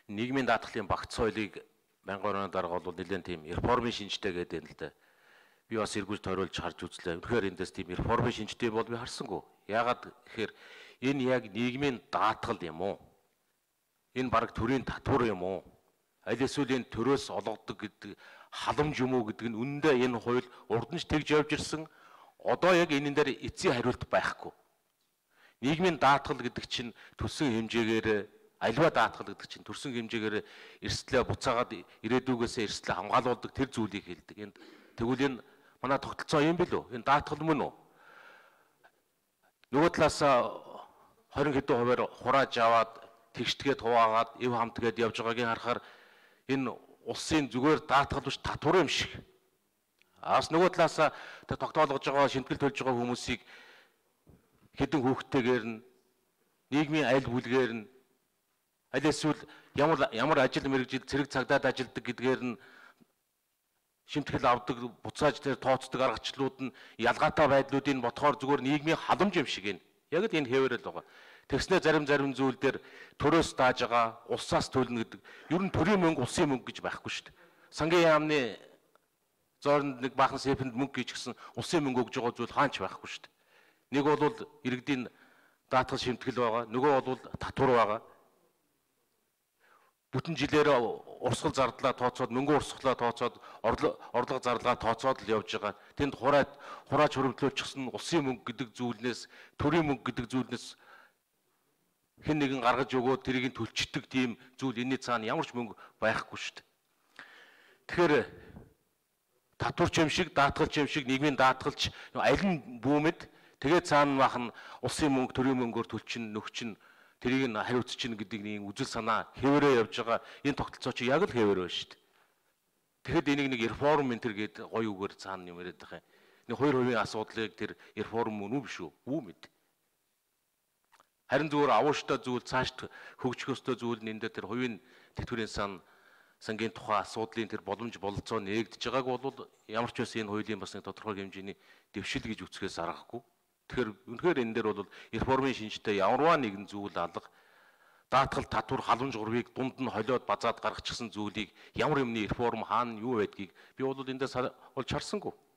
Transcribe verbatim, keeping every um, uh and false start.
нийгмийн даатгалын багц соёлыг мянган оны дарга бол нэлээд тийм реформын шинжтэй гэдэг юм л да. Би бас эргүүлж тойруулж харж үзлээ. Үнэхээр эндээс тийм реформын шинжтэй бол би харсангүй. Яагаад гэхээр энэ яг нийгмийн даатгал юм уу? Энэ баг төрийн татвар юм уу? Аль эсвэл энэ төрөөс олгодог гэдэг халамж юм уу гэдэг нь үнэндээ энэ хууль урд нь ч тэгж явж ирсэн. Одоо яг энэ дээр эцсийн хариулт байхгүй. Нийгмийн даатгал гэдэг чинь төссөн хэмжээгээр альва даатгал гэдэг чинь төрсөн хэмжээгээр эрсдлээ буцаагаад ирээдүгээс эрсдлээ хамгаалуулдаг тэр зүйлийг хэлдэг. Энд тэгвэл энэ манай тогтолцоо юм бил үү? Энэ даатгал мөн үү? Нөгөө талаас хорин хэдэн хувиар хурааж аваад тэгштгээд хуваагаад эв хамтгээд явж байгаагийн харахаар энэ улсын зүгээр даатгал биш татвар юм шиг. Аас нөгөө талаас тогтоолгож байгаа шинтгэл төлж байгаа хүмүүсийг хэдэн хүүхдтэйгээр нь нийгмийн аль бүлгээр нь аль эсвэл ямар ямар ажил мэргэжил цэрэг цагдаад ажилдаг гэдгээр нь шимтгэл авдаг буцааж тэр тооцдог аргачлалууд нь ялгаатай байдлуудыг ботхоор зүгээр нийгмийн халамж юм шиг энэ. Яг л энэ хэвээрэл байгаа. Тэгснээр зарим зарим зүйл дээр төрөөс дааж байгаа, улсаас төлнө гэдэг. Ер нь төрийн мөнгө, улсын мөнгө гэж байхгүй шүү дээ. Сангийн яамны зоорнд нэг баахан сэпэнд мөнгө гэж гисэн улсын мөнгө өгж байгаа зүйл хаач байхгүй шүү дээ. Нэг бол иргэдийн даатгал шимтгэл байгаа, нөгөө бол татвар байгаа. Бүтэн жилээр урсгал зардлаа тооцоод, мөнгө урсгалаа тооцоод, орлого зарлага тооцоод л явж байгаа. Тэнд хураад хурааж хөрвүүлчихсэн улсын мөнгө гэдэг зүйлнээс, төрийн мөнгө гэдэг зүйлнээс хэн нэгэн гаргаж өгөөд тэрийг төлчдөг тийм зүйл энэний цаана ямар ч мөнгө байхгүй шүү дээ. Тэгэхээр татварч юм шиг, даатгалч юм шиг, нийгмийн даатгалч аль нь бүүмэд тэгээд цаана бахан улсын мөнгө, төрийн мөнгөөр төлчин, нөхчин тэрийг нь хариуцчин гэдэг нэг үзэл санаа хэвээрээ явж байгаа. Энэ тогтолцоо чи яг л хэвээр байна шүү дээ. Тэгэхэд энийг нэг реформ ментер гэдэг гоё үгээр цаана юм яриад байгаа юм. Нэг хоёр хувийн асуудлыг тэр реформ мөн үү биш үү? Үү мэд. Харин зүгээр авууштай зүйл цааш хөгжих ёстой зүйл нь энэ дээр тэр хувийн тэтгэврийн сан сангийн тухай асуудлын тэр боломж бололцоо нээгдэж байгааг бол ямар ч байсан энэ хуулийн бас нэг тодорхой хэмжээний дэвшил гэж үзэхээс аргагүй. Тэгэхээр үнэхээр энэ дээр бол реформын шинжтэй ямарваа нэгэн зүйл алга даатгал татвар халамж гурвыг дунд нь холиод базаад гаргачихсан зүйлийг ямар юмны реформ хаана юу байдгийг би бол эндээс олж харсангүй.